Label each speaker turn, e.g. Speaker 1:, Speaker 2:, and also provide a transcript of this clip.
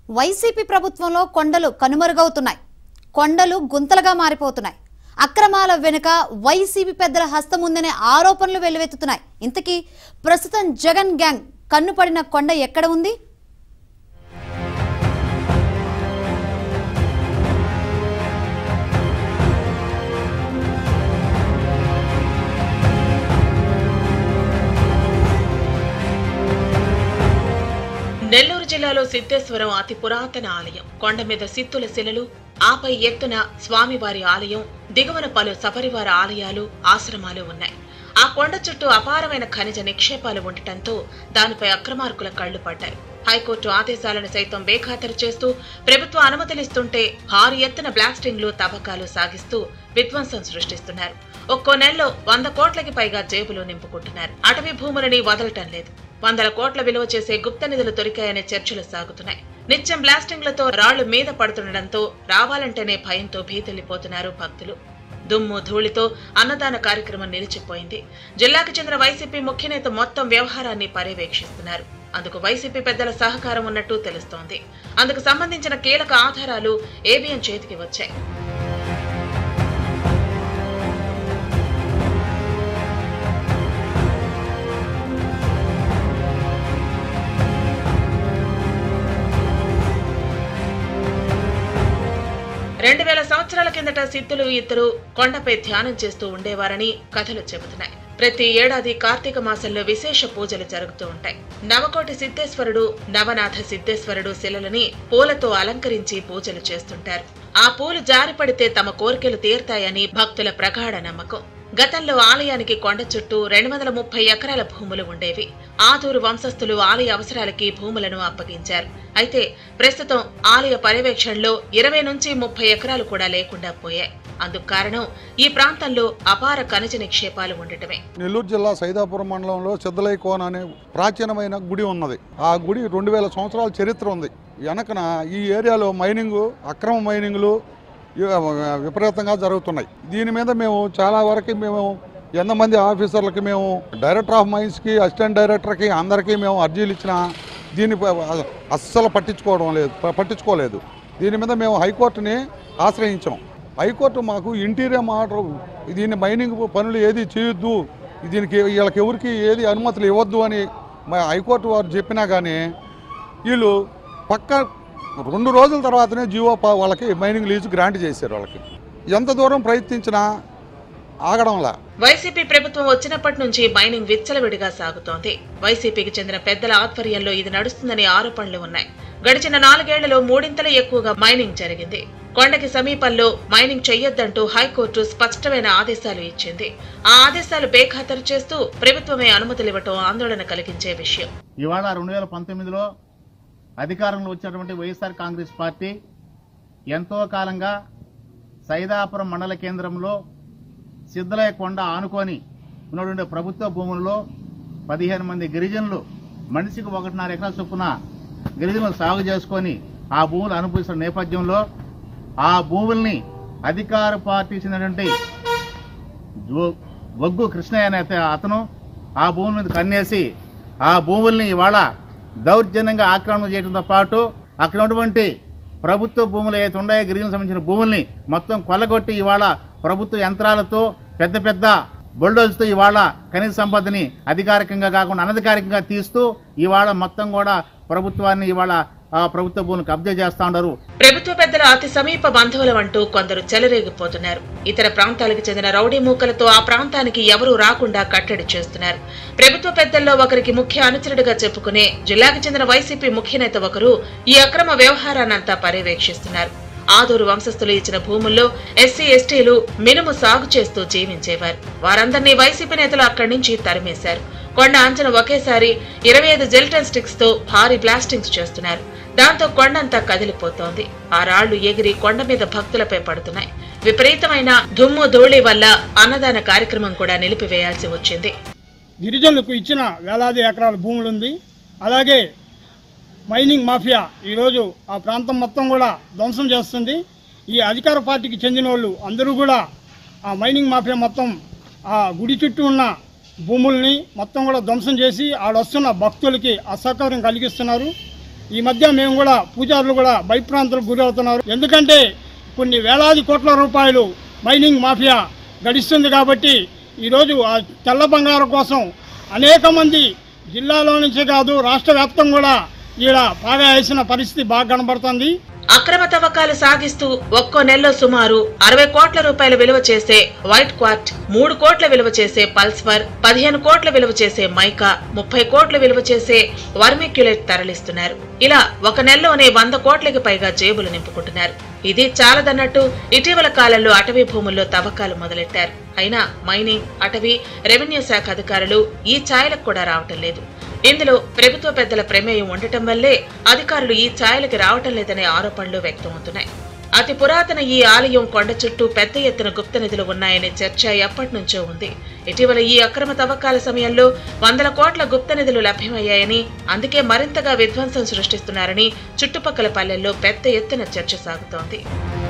Speaker 1: YCP ప్రభుత్వంలో కొండలు కనుమరుగవుతున్నాయి. కొండలు గుంతలుగా మారిపోతున్నాయి. అక్రమాల వెనుక వైసీపీ పెద్దల హస్తం ఉందనే ఆరోపణలు వెల్లువెత్తుతున్నాయి. ఇంతకీ ప్రస్తుతం జగన్ గ్యాంగ్ కన్నుపడిన కొండ ఎక్కడ ఉంది?
Speaker 2: నెల్లూరు జిల్లాలో సిద్ధేశ్వరం అతి పురాతన ఆలయం. కొండ మీద సిత్తుల శిలలు, ఆపై ఎత్తున స్వామివారి ఆలయం, దిగువన పలు సపరివార ఆలయాలు, ఆశ్రమాలు ఉన్నాయి. ఆ కొండ చుట్టూ అపారమైన ఖనిజ నిక్షేపాలు ఉండటంతో దానిపై అక్రమార్కుల కళ్లు పడ్డాయి. హైకోర్టు ఆదేశాలను సైతం బేఖాతరు చేస్తూ ప్రభుత్వ అనుమతులిస్తుంటే భారీ ఎత్తున బ్లాస్టింగ్లు, తవ్వకాలు సాగిస్తూ విధ్వంసం సృష్టిస్తున్నారు. ఒక్కో నెలలో 100 కోట్లకి పైగా జేబులు నింపుకుంటున్నారు. అటవీ భూములని వదలటం లేదు. 100 కోట్ల విలువ చేసే గుప్త నిధులు దొరికాయనే చర్చలు సాగుతున్నాయి. నిత్యం బ్లాస్టింగ్లతో రాళ్లు మీద పడుతుండటంతో రావాలంటేనే భయంతో భీతిల్లిపోతున్నారు భక్తులు. దుమ్ము ధూళితో అన్నదాన కార్యక్రమం నిలిచిపోయింది. జిల్లాకు చెందిన వైసీపీ ముఖ్యనేత మొత్తం వ్యవహారాన్ని పర్యవేక్షిస్తున్నారు. అందుకు వైసీపీ పెద్దల సహకారం ఉన్నట్టు తెలుస్తోంది. అందుకు సంబంధించిన కీలక ఆధారాలు ఏబిఎన్ చేతికి వచ్చాయి. సంవత్సరాల కిందట సిద్ధులు ఇద్దరు కొండపై ధ్యానం చేస్తూ ఉండేవారని కథలు చెబుతున్నాయి. ప్రతి ఏడాది కార్తీక మాసంలో విశేష పూజలు జరుగుతూ ఉంటాయి. నవకోటి సిద్ధేశ్వరుడు, నవనాథ సిద్ధేశ్వరుడు శిలలని పూలతో అలంకరించి పూజలు చేస్తుంటారు. ఆ పూలు జారిపడితే తమ కోరికలు తీరుతాయని భక్తుల ప్రగాఢ నమ్మకం. గతంలో ఆలయానికి కొండ చుట్టూ 230 ఎకరాల భూములు ఉండేవి. ఆదూరు వంశస్థులు ఆలయ అవసరాలకి భూములను అప్పగించారు. అయితే ప్రస్తుతం ఆలయ పర్యవేక్షణలో 20 నుంచి 30 ఎకరాలు కూడా లేకుండా పోయాయి. అందుకు కారణం ఈ ప్రాంతంలో అపార ఖనిజ నిక్షేపాలు ఉండటమే.
Speaker 3: నెల్లూరు జిల్లా సైదాపురం మండలంలో సిద్ధలై కోన అనే ప్రాచీనమైన గుడి ఉన్నది. ఆ గుడి 2000 సంవత్సరాల చరిత్ర ఉంది. వెనకన ఈ ఏరియాలో అక్రమ మైనింగ్లు విపరీతంగా జరుగుతున్నాయి. దీని మీద మేము చాలా వరకు ఎంతమంది ఆఫీసర్లకి డైరెక్టర్ ఆఫ్ మైన్స్కి, అసిస్టెంట్ డైరెక్టర్కి అందరికీ అర్జీలు ఇచ్చినా దీన్ని అస్సలు పట్టించుకోలేదు. దీని మీద మేము హైకోర్టుని ఆశ్రయించాం. హైకోర్టు మాకు ఇంటీరియర్ ఆర్డర్, దీన్ని మైనింగ్ పనులు ఏది చేయొద్దు, దీనికి వీళ్ళకి ఎవరికి ఏది అనుమతులు ఇవ్వద్దు అని హైకోర్టు వారు చెప్పినా కానీ వీళ్ళు పక్క 2 రోజుల తర్వాతనే జియో వాళ్ళకి మైనింగ్ లీజు గ్రాంట్ చేశారు. వాళ్ళకి ఎంత దూరం ప్రయత్నించినా ఆగడంలా.
Speaker 2: వైసీపీ ప్రభుత్వం వచ్చినప్పటి నుంచి మైనింగ్ విచ్చలవిడిగా సాగుతోంది. వైసీపీకి చెందిన పెద్దల ఆధ్వర్యంలో ఇది నడుస్తుందనే ఆరోపణలు ఉన్నాయి. గడిచిన 4 ఏళ్లలో 3 ఎక్కువగా మైనింగ్ జరిగింది. కొండకి సమీపంలో మైనింగ్ చెయ్యొద్దంటూ హైకోర్టు స్పష్టమైన ఆదేశాలు ఇచ్చింది. ఆ ఆదేశాలు బేఖాతరు చేస్తూ ప్రభుత్వమే అనుమతులు ఇవ్వటం ఆందోళన కలిగించే విషయం.
Speaker 4: ఇవాళ 2019లో అధికారంలో వచ్చినటువంటి వైఎస్ఆర్ కాంగ్రెస్ పార్టీ ఎంతో కాలంగా సైదాపురం మండల కేంద్రంలో సిద్ధలయ కొండ ఆనుకొని ఉన్నటువంటి ప్రభుత్వ భూముల్లో 15 మంది గిరిజనులు మనిషికి 1.5 ఎకరాల చొప్పున గిరిజనులు సాగు చేసుకొని ఆ భూములు అనుభవిస్తున్న నేపథ్యంలో ఆ భూముల్ని అధికార పార్టీ చెందినటువంటి వగ్గు కృష్ణయ్య అనే అతను ఆ భూముల మీద కన్నేసి ఆ భూముల్ని ఇవాళ దౌర్జన్యంగా ఆక్రమణ చేయడంతో పాటు అక్కడ ఉన్నటువంటి ప్రభుత్వ భూములు ఏదైతే ఉన్నాయో గిరిజనులకు సంబంధించిన భూముల్ని మొత్తం కొల్లగొట్టి ఇవాళ ప్రభుత్వ యంత్రాలతో పెద్ద పెద్ద బుల్డోజర్తో ఇవాళ ఖనిజ సంపదని అధికారికంగా కాకుండా అనధికారికంగా తీస్తూ ఇవాళ మొత్తం కూడా ప్రభుత్వాన్ని ఇవాళ ప్రభుత్వ భూములు కబ్జా చేస్తా ఉన్నారు.
Speaker 2: ప్రభుత్వ పెద్దల అతి సమీప బంధువులం అంటూ కొందరు చెలరేగిపోతున్నారు. ఇతర ప్రాంతాలకు చెందిన రౌడీ మూకలతో ఆ ప్రాంతానికి ఎవరూ రాకుండా కట్టడి చేస్తున్నారు. ప్రభుత్వ పెద్దల్లో ఒకరికి ముఖ్య అనుచరుడిగా చెప్పుకునే జిల్లాకు చెందిన వైసీపీ ముఖ్యనేత ఒకరు ఈ అక్రమ వ్యవహారాన్నంతా పర్యవేక్షిస్తున్నారు. ఆదూరు వంశస్థులు ఇచ్చిన భూముల్లో ఎస్సీ ఎస్టీలు మినుము సాగు చేస్తూ జీవించేవారు. వారందరినీ వైసీపీ నేతలు అక్కడి నుంచి తరిమేశారు. కొండ అంచనా ఒకేసారి 25 జెల్టన్ స్టిక్స్ తో భారీ బ్లాస్టింగ్స్ చేస్తున్నారు. దాంతో కొండంతా కదిలిపోతోంది. ఆ రాళ్లు ఎగిరి కొండ మీద భక్తులపై పడుతున్నాయి. విపరీతమైన దుమ్ము ధూళి వల్ల అన్నదాన కార్యక్రమం కూడా నిలిపివేయాల్సి వచ్చింది.
Speaker 5: గిరిజనులకు ఇచ్చిన వేలాది ఎకరాల భూములుంది. అలాగే మైనింగ్ మాఫియా ఈరోజు ఆ ప్రాంతం మొత్తం కూడా ధ్వంసం చేస్తుంది. ఈ అధికార పార్టీకి చెందిన వాళ్ళు అందరూ కూడా ఆ మైనింగ్ మాఫియా మొత్తం ఆ గుడి చుట్టూ ఉన్న భూముల్ని మొత్తం కూడా ధ్వంసం చేసి ఆడొస్తున్న భక్తులకి అసౌకర్యం కలిగిస్తున్నారు. ఈ మధ్య మేము కూడా పూజారులు కూడా భయప్రాంతాలకు గురి అవుతున్నారు. ఎందుకంటే కొన్ని వేలాది కోట్ల రూపాయలు మైనింగ్ మాఫియా గడిస్తుంది కాబట్టి ఈరోజు ఆ తెల్ల బంగారం కోసం అనేక మంది జిల్లాలో నుంచే కాదు రాష్ట్ర వ్యాప్తంగా కూడా ఈడ బాగా వేసిన పరిస్థితి బాగా కనబడుతుంది.
Speaker 2: అక్రమ తవ్వకాలు సాగిస్తూ ఒక్కో నెలలో సుమారు 60 కోట్ల రూపాయల విలువ చేసే వైట్ క్వార్ట్, 3 కోట్ల విలువ చేసే పల్స్వర్, 15 కోట్ల విలువ చేసే మైకా, 30 కోట్ల విలువ చేసే వర్మిక్యులేట్ తరలిస్తున్నారు. ఇలా ఒక నెలలోనే 100 కోట్లకి పైగా జేబులు నింపుకుంటున్నారు. ఇది చాలదన్నట్టు ఇటీవల కాలంలో అటవీ భూముల్లో తవ్వకాలు మొదలెట్టారు. అయినా మైనింగ్, అటవీ, రెవెన్యూ శాఖ అధికారులు ఈ ఛాయలకు కూడా రావటం లేదు. ఇందులో ప్రభుత్వ పెద్దల ప్రమేయం ఉండటం వల్లే అధికారులు ఈ ఛాయలకి రావటం లేదనే ఆరోపణలు వ్యక్తమవుతున్నాయి. అతి పురాతన ఈ ఆలయం కొండ చుట్టూ పెద్ద ఎత్తున గుప్త నిధులు ఉన్నాయనే చర్చ ఎప్పటి నుంచో ఉంది. ఇటీవల ఈ అక్రమ తవ్వకాల సమయంలో 100 కోట్ల గుప్త నిధులు లభ్యమయ్యాయని, అందుకే మరింతగా విధ్వంసం సృష్టిస్తున్నారని చుట్టుపక్కల పల్లెల్లో పెద్ద ఎత్తున చర్చ సాగుతోంది.